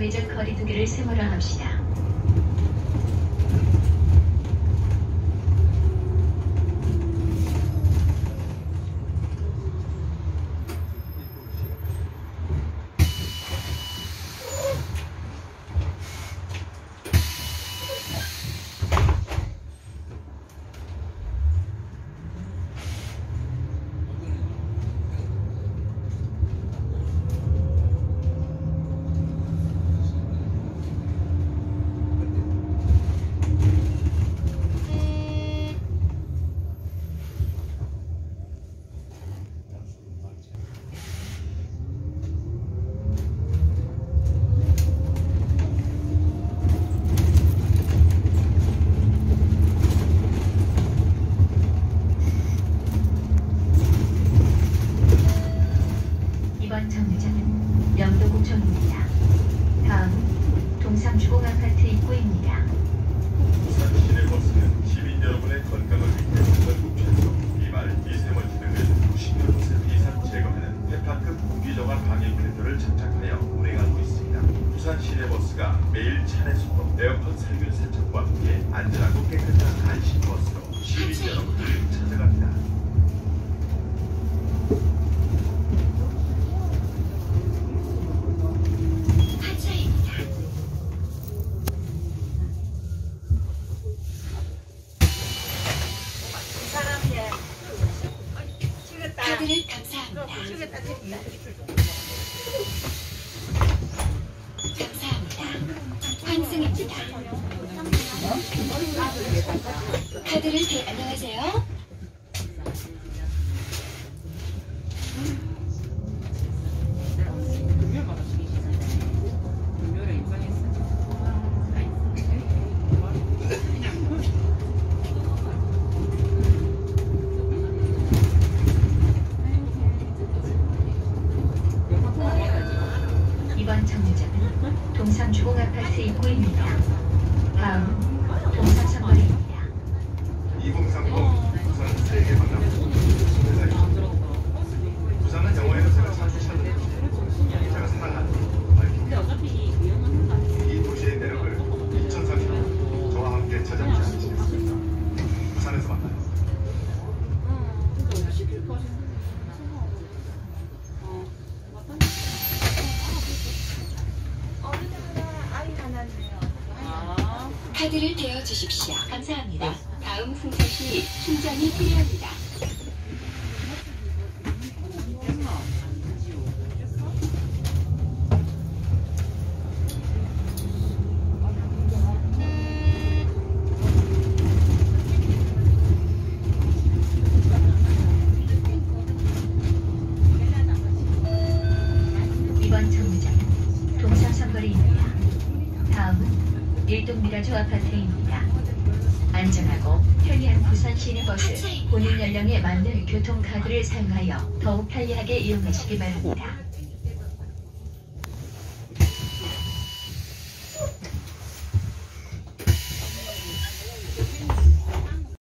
사회적 거리두기를 생활화 합시다. 이번 정류장은 영도구청입니다. 다음 동삼주공아파트 입구입니다. 부산 시내버스는 시민 여러분의 건강을 위해 전국 최초 비말, 미세먼지 등을 90% 이상 제거하는 해파급 공기저하 방해 필터를 장착하여 운행하고 있습니다. 부산 시내버스가 매일 차내 소독, 에어컨 살균 세척과 함께 안전하고 깨끗한 안심 버스로 시민 여러분을 찾아갑니다. 카드를 감사합니다. 감사합니다. 환승입니다. 카드를 안녕하세요. 이번 정류장은 동삼주공아파트 입구입니다. 다음 동삼선거리입니다. 2030 부산 세계 관람 부산은 영화에서 제가 자주 찾는 제가 사랑하는 밝힙니다. 이 도시의 매력을 2030년 저와 함께 찾아보지 않으시겠습니까? 부산에서 만나요. 카드를 대어 주십시오. 감사합니다. 다음 승차 시 충전이 필요합니다. 이번 정류장은 동삼선거리입니다. 다음은 일동미라주 아파트입니다. 안전하고 편리한 부산 시내버스 본인 연령에 맞는 교통카드를 사용하여 더욱 편리하게 이용하시기 바랍니다.